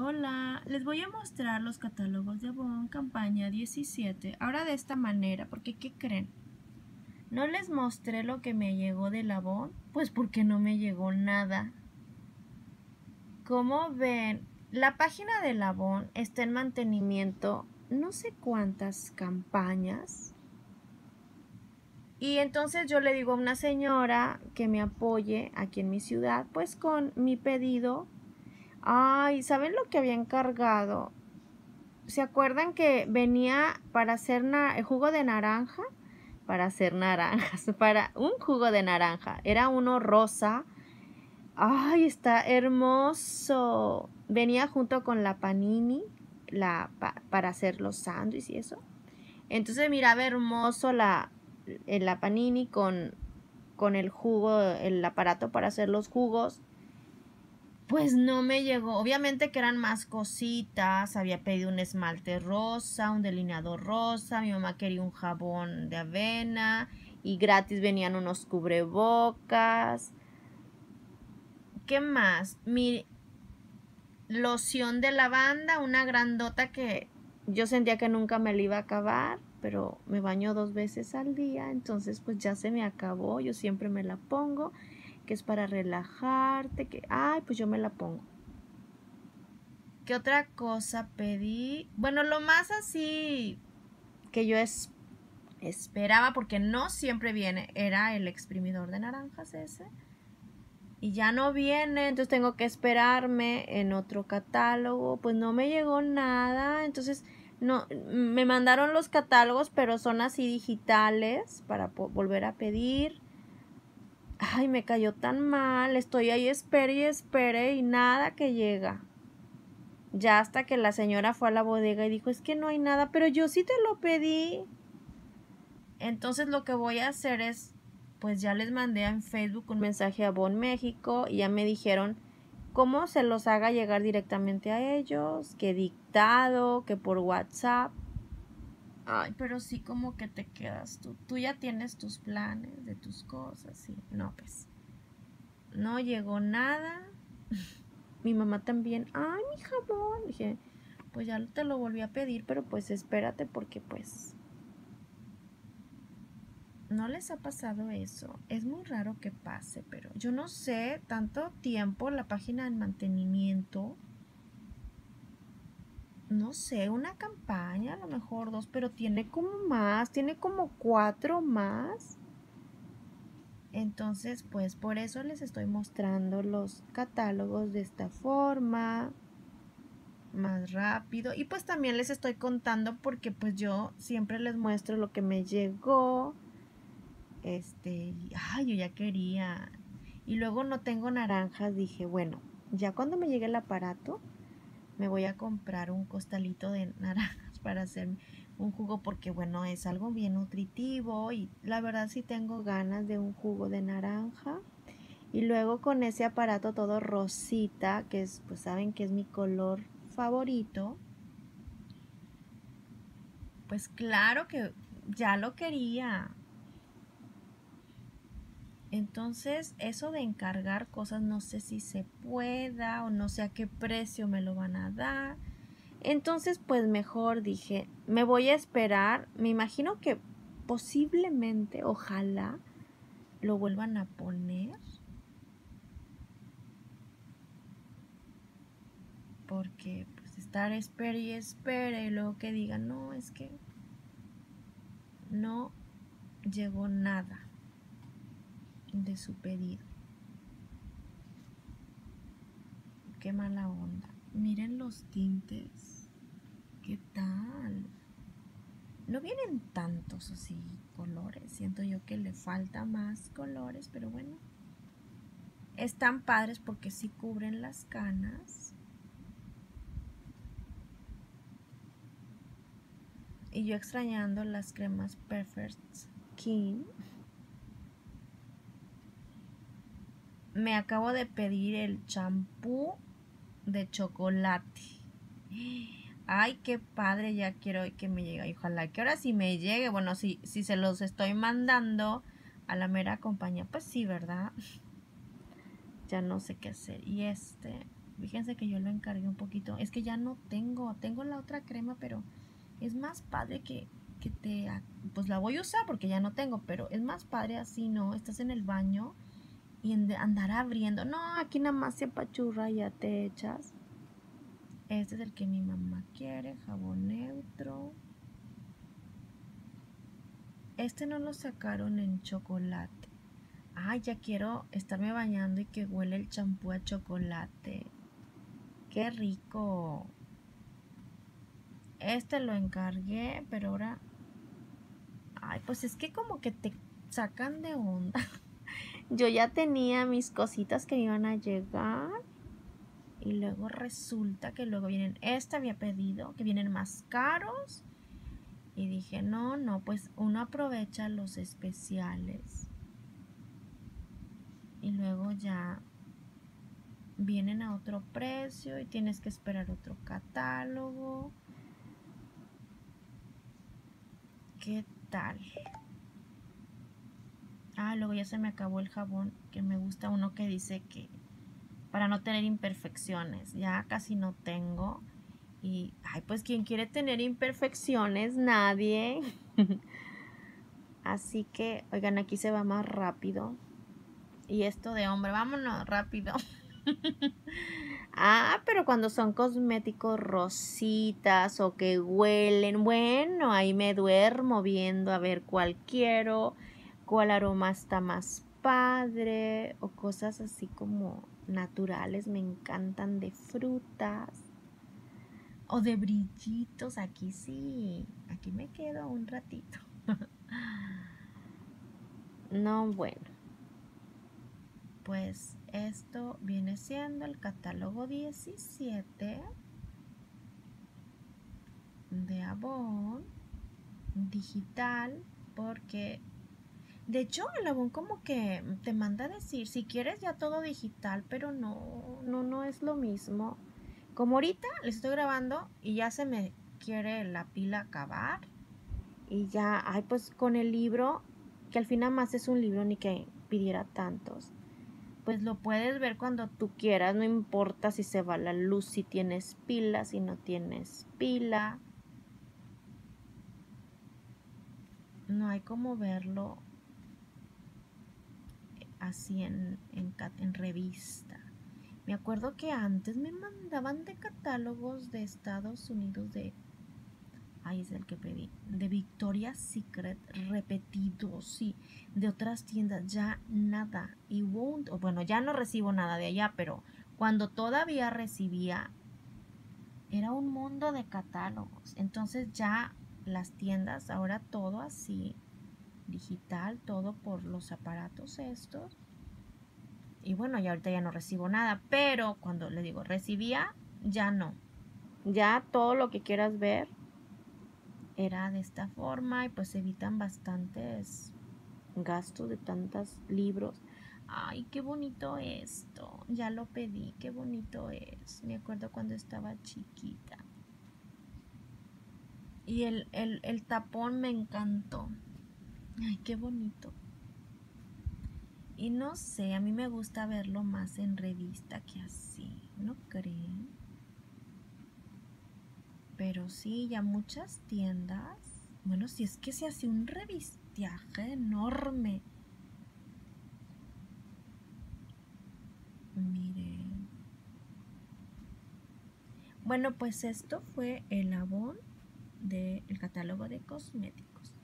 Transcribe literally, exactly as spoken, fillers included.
Hola, les voy a mostrar los catálogos de Avon campaña diecisiete, ahora de esta manera, porque ¿qué creen? No les mostré lo que me llegó del Avon, pues porque no me llegó nada. Como ven, la página del Avon está en mantenimiento no sé cuántas campañas. Y entonces yo le digo a una señora que me apoye aquí en mi ciudad, pues con mi pedido. Ay, ¿saben lo que había encargado? ¿Se acuerdan que venía para hacer el jugo de naranja? Para hacer naranjas, para un jugo de naranja. Era uno rosa. ¡Ay, está hermoso! Venía junto con la panini la, pa, para hacer los sándwiches y eso. Entonces miraba hermoso la, la panini con, con el jugo, el aparato para hacer los jugos. Pues no me llegó, obviamente que eran más cositas, había pedido un esmalte rosa, un delineador rosa, mi mamá quería un jabón de avena y gratis venían unos cubrebocas. ¿Qué más? Mi loción de lavanda, una grandota que yo sentía que nunca me la iba a acabar, pero me baño dos veces al día, entonces pues ya se me acabó, yo siempre me la pongo, que es para relajarte, que, ay, pues yo me la pongo. ¿Qué otra cosa pedí? Bueno, lo más así que yo es, esperaba, porque no siempre viene, era el exprimidor de naranjas ese. Y ya no viene, entonces tengo que esperarme en otro catálogo. Pues no me llegó nada, entonces no, me mandaron los catálogos, pero son así digitales para volver a pedir. Ay, me cayó tan mal, estoy ahí, espere y espere y nada que llega. Ya hasta que la señora fue a la bodega y dijo, es que no hay nada, pero yo sí te lo pedí. Entonces lo que voy a hacer es, pues ya les mandé en Facebook un mensaje a Avon México y ya me dijeron cómo se los haga llegar directamente a ellos, que dictado, que por WhatsApp. Ay, pero sí como que te quedas tú. Tú ya tienes tus planes de tus cosas, sí. No, pues, no llegó nada. Mi mamá también, ay, mi jabón. Dije, pues ya te lo volví a pedir, pero pues espérate porque pues no les ha pasado eso. Es muy raro que pase, pero yo no sé, tanto tiempo la página de mantenimiento. No sé, una campaña, a lo mejor dos, pero tiene como más, tiene como cuatro más. Entonces, pues por eso les estoy mostrando los catálogos de esta forma, más rápido. Y pues también les estoy contando porque pues yo siempre les muestro lo que me llegó. Este, ay, yo ya quería. Y luego no tengo naranjas, dije, bueno, ya cuando me llegue el aparato, me voy a comprar un costalito de naranjas para hacer un jugo porque bueno, es algo bien nutritivo y la verdad sí tengo ganas de un jugo de naranja. Y luego con ese aparato todo rosita, que es, pues saben que es mi color favorito, pues claro que ya lo quería. Entonces, eso de encargar cosas no sé si se pueda o no sé a qué precio me lo van a dar. Entonces, pues mejor dije, me voy a esperar. Me imagino que posiblemente, ojalá, lo vuelvan a poner. Porque pues estar espere y espere y luego que digan, no, es que no llegó nada de su pedido. Qué mala onda. Miren los tintes. ¿Qué tal? No vienen tantos así colores. Siento yo que le falta más colores, pero bueno. Están padres porque sí cubren las canas. Y yo extrañando las cremas Perfect Skin. Me acabo de pedir el champú de chocolate. Ay, qué padre, ya quiero que me llegue. Y ojalá que ahora sí me llegue. Bueno, si, si se los estoy mandando a la mera compañía, pues sí, ¿verdad? Ya no sé qué hacer. Y este, Fíjense que yo lo encargué un poquito. Es que ya no tengo, tengo la otra crema, pero es más padre que, que te, pues la voy a usar porque ya no tengo, pero es más padre así, ¿no? Estás en el baño y andar abriendo. No, aquí nada más se apachurra y ya te echas. Este es el que mi mamá quiere, jabón neutro. Este no lo sacaron en chocolate. Ay, ya quiero estarme bañando y que huele el champú a chocolate. ¡Qué rico! Este lo encargué, pero ahora... Ay, pues es que como que te sacan de onda. Yo ya tenía mis cositas que iban a llegar. Y luego resulta que luego vienen... Este había pedido, que vienen más caros. Y dije, no, no, pues uno aprovecha los especiales. Y luego ya vienen a otro precio y tienes que esperar otro catálogo. ¿Qué tal? Ah, luego ya se me acabó el jabón, que me gusta uno que dice que para no tener imperfecciones. Ya casi no tengo. Y, ay, pues ¿quién quiere tener imperfecciones? Nadie. Así que, oigan, aquí se va más rápido. Y esto de hombre, vámonos rápido. Ah, pero cuando son cosméticos rositas o que huelen, bueno, ahí me duermo viendo a ver cuál quiero, cuál aroma está más padre o cosas así como naturales, me encantan, de frutas o de brillitos. Aquí sí, aquí me quedo un ratito. No, bueno, pues esto viene siendo el catálogo diecisiete de Avon digital, porque de hecho el Avon como que te manda a decir si quieres ya todo digital, pero no, no, no es lo mismo. Como ahorita les estoy grabando y ya se me quiere la pila acabar y ya, ay, pues con el libro, que al final más es un libro, ni que pidiera tantos, pues lo puedes ver cuando tú quieras, no importa si se va la luz, si tienes pila, si no tienes pila. No hay como verlo así en, en, en revista. Me acuerdo que antes me mandaban de catálogos de Estados Unidos de... Ahí es el que pedí. De Victoria's Secret repetidos, sí. De otras tiendas, ya nada. Y won't, o bueno, ya no recibo nada de allá, pero cuando todavía recibía, era un mundo de catálogos. Entonces ya las tiendas, ahora todo así, digital, todo por los aparatos estos. Y bueno, ya ahorita ya no recibo nada, pero cuando le digo recibía, ya no. Ya todo lo que quieras ver era de esta forma y pues evitan bastantes gastos de tantos libros. Ay, qué bonito esto. Ya lo pedí, qué bonito es. Me acuerdo cuando estaba chiquita. Y el, el, el tapón me encantó. Ay, qué bonito. Y no sé, a mí me gusta verlo más en revista que así, ¿no creen? Pero sí, ya muchas tiendas, bueno, si es que se hace un revistaje enorme. Miren. Bueno, pues esto fue el Avon del catálogo de cosméticos.